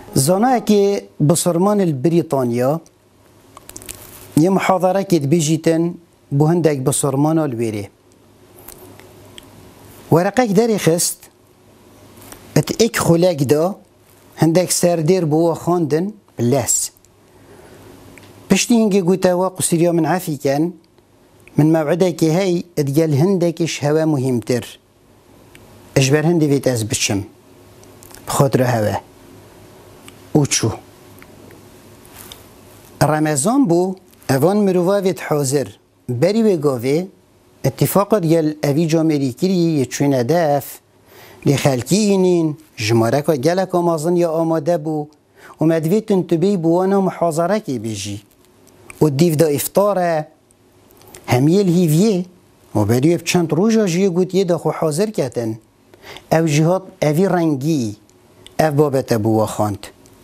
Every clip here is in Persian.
زانه که بسرمان البريطانيا یه محاضره که بیجیتن بو هندک بسرمان الویره ورقک داری خست ات ایک خلاک دا هندک سردیر بو خواندن بلاس پشتی اینگه گوتاوا قصیریا من عفی کن من موعده که هی اتگل هندکش هوا مهمتر اجبر هندی ویت از بچم بخاطر هوا او چو رمضان بو اوان مروفا ویت حاضر بری بگاوه اتفاق دیل اوی جامریکی یه چوین دف لی خلکی اینین جمارکا گلک آمازن یا آماده بو و مدویتن تبی بوانا محاضره که بیجی و دیو دا افطاره همیل هیویه و بریو بچند روژا جیه گوت یه دا خو حاضر کتن او جهاد اوی رنگی او بابت بوا خاند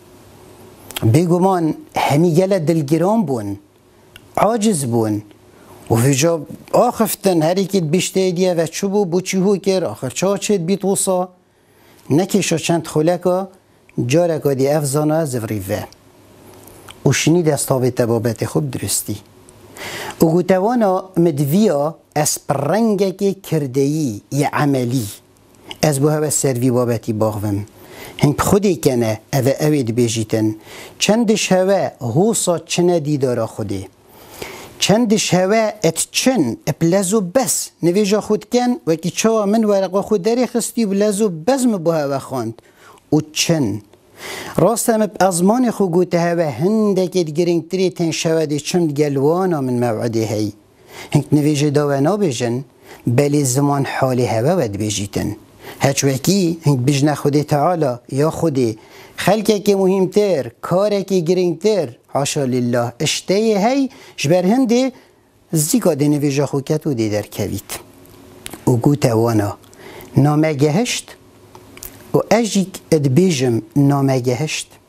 بگمان همی گل دلگرام بون عاجز بون و فجا آخفتن هری که بیشته دیه و چوبو بو چیهو کر آخر چا چید بیت وصا نکشا چند خلکا جارکا دی افزانه زفریفه و شنی دستاوی تبابت خوب درستی و گوتوانا مدویا از پرنگه که کردهی یه عملی از بو هوا سروی بابتی باغوم هنگ خودی کنه اوید بیجیتن چندش هوا هوسا چنه دیدارا خودی چندش هوا ات چن بلزو بس نویجا خود کن و که چوا من ورقا خود داری خستی بلزو بزم بو هوا خواند و چن راستم ازمان خو گوته هوا هندکت گرنگ تری تن شودی چند گلوانا من موعده هی هنگ نویجا داوانا بیجن بلی زمان حال هوا ود بیجیتن هچ وکی هنگ بجنه خودی تعالی یا خودی خلقه که مهمتر کاره که گرنگتر حاشا لله اشتهی هی جبر هنده زیگا دی نویجا خوکت و دی در کوید و گوته وانا نامه گهشت و اجیک ادبیجم نامه گهشت